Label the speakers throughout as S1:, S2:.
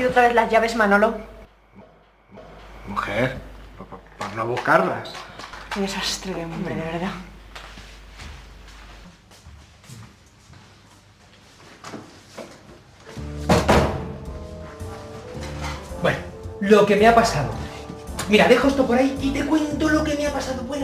S1: otra vez las llaves, Manolo?
S2: Mujer, por no buscarlas.
S1: Qué desastre de hombre, de verdad.
S2: Bueno, lo que me ha pasado. Mira, dejo esto por ahí y te cuento lo que me ha pasado. Bueno.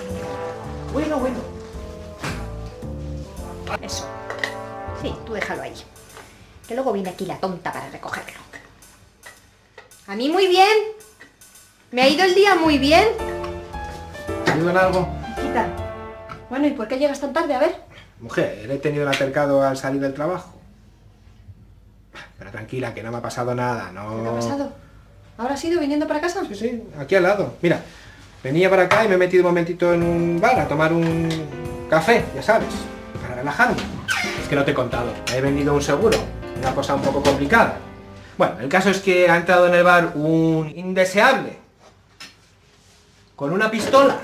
S1: Eso. Sí, tú déjalo ahí. Que luego viene aquí la tonta para recogerlo. A mí muy bien. Me ha ido el día muy bien.
S2: ¿Te ayudo en algo?
S1: Quita. Bueno, ¿y por qué llegas tan tarde? A ver.
S2: Mujer, he tenido un altercado al salir del trabajo. Pero tranquila, que no me ha pasado nada, no...
S1: ¿Qué te ha pasado? ¿Ahora has ido viniendo para casa?
S2: Sí, aquí al lado. Mira, venía para acá y me he metido un momentito en un bar a tomar un café, ya sabes, para relajarme. Es que no te he contado, he vendido un seguro, una cosa un poco complicada. Bueno, el caso es que ha entrado en el bar un indeseable, con una pistola.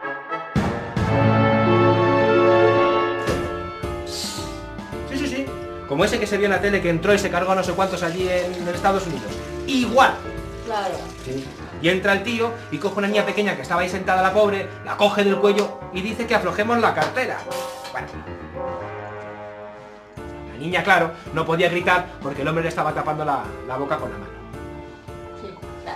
S2: Sí, como ese que se vio en la tele que entró y se cargó a no sé cuántos allí en Estados Unidos. Igual.
S1: Claro.
S2: Sí. Y entra el tío y coge una niña pequeña que estaba ahí sentada, la pobre, la coge del cuello y dice que aflojemos la cartera. Bueno. La niña, claro, no podía gritar porque el hombre le estaba tapando la boca con la mano.
S1: Sí, claro.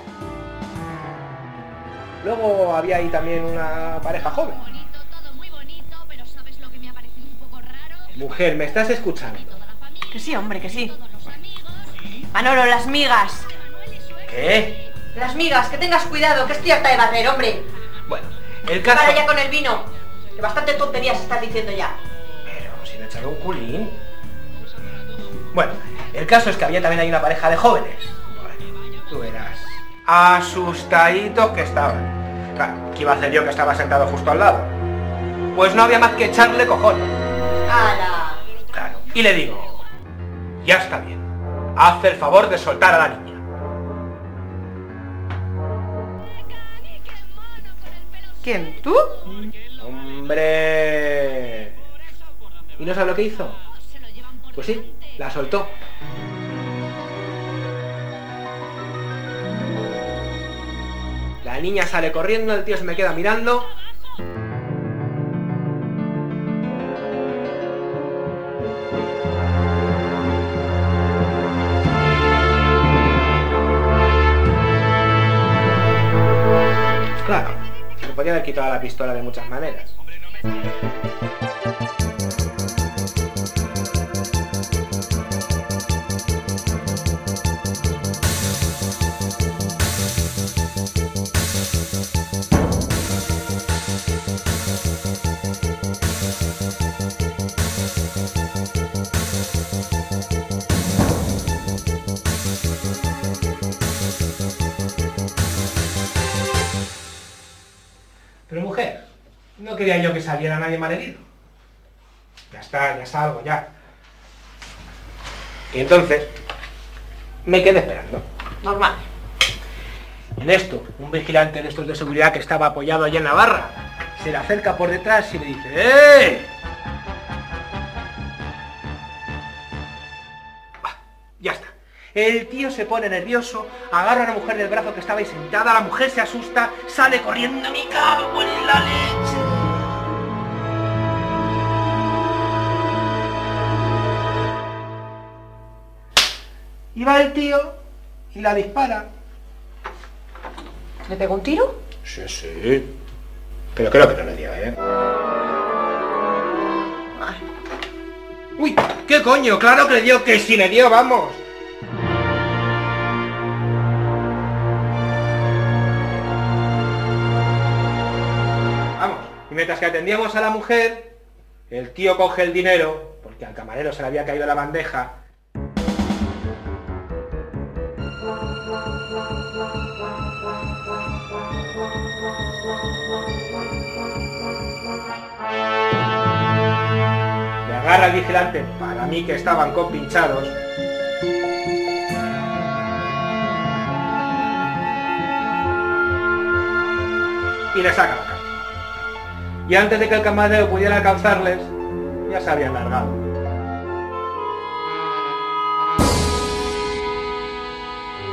S2: Luego había ahí también una pareja joven.
S3: Todo muy bonito, pero ¿sabes lo que me ha parecido un poco raro?
S2: Mujer, ¿me estás escuchando?
S1: Que sí, hombre, que sí. Manolo, las migas.
S2: ¿Qué?
S1: Las migas, que tengas cuidado, que estoy harta de barrer, hombre.
S2: Bueno, el caso...
S1: Para ya con el vino. Que bastante tonterías estás diciendo ya.
S2: Pero si le he echado un culín. Bueno, el caso es que había también ahí una pareja de jóvenes. Tú verás. Asustaditos que estaban. Claro, ¿qué iba a hacer yo que estaba sentado justo al lado? Pues no había más que echarle cojones.
S1: ¡Hala!
S2: Claro. Y le digo, ya está bien. Haz el favor de soltar a la niña.
S1: ¿Quién? ¿Tú?
S2: ¡Hombre! ¿Y no sabes lo que hizo? Pues sí, la soltó. La niña sale corriendo, el tío se me queda mirando. Claro, se podía haber quitado la pistola de muchas maneras. Pero mujer, no quería yo que saliera nadie malherido. Ya está, ya salgo, ya. Y entonces, me quedé esperando.
S1: Normal.
S2: En esto, un vigilante de estos de seguridad que estaba apoyado allá en la barra, se le acerca por detrás y le dice, ¡eh! Ya está. El tío se pone nervioso, agarra a la mujer del brazo que estaba ahí sentada, la mujer se asusta, sale corriendo, ¡me cago en la leche! Y va el tío y la dispara.
S1: ¿Le pegó un tiro?
S2: Sí. Pero creo que no le dio, ¿eh?
S1: Ay.
S2: ¡Uy! ¿Qué coño? ¡Claro que le dio! ¡Que sí le dio, vamos! Vamos. Y mientras que atendíamos a la mujer, el tío coge el dinero, porque al camarero se le había caído la bandeja. Le agarra al vigilante, para mí que estaban compinchados. Y le saca la carta. Y antes de que el camarero pudiera alcanzarles, ya se habían largado.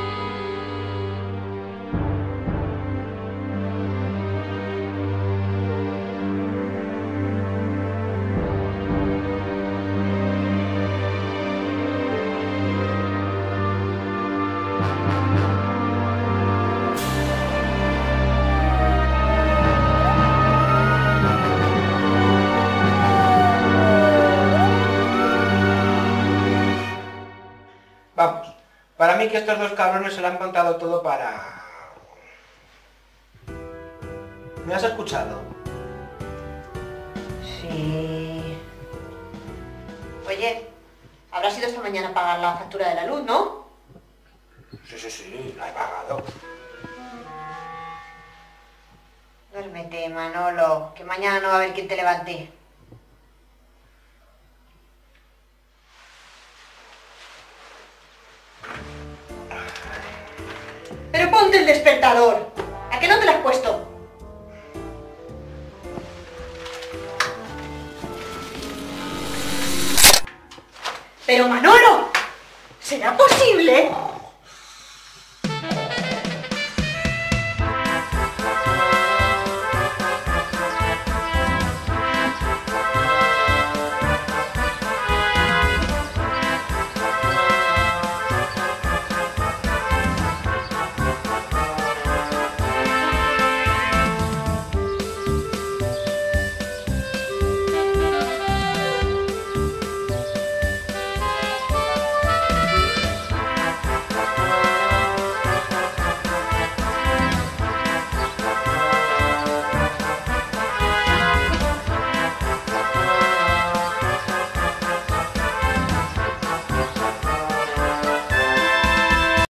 S2: mí que estos dos cabrones se lo han contado todo para... ¿Me has escuchado?
S1: Sí. Oye, habrás ido esta mañana a pagar la factura de la luz, ¿no?
S2: Sí, la he pagado.
S1: Duérmete, Manolo, que mañana no va a haber quien te levante. Pero ponte el despertador. ¿A qué no te lo has puesto? Pero Manolo, ¿será posible?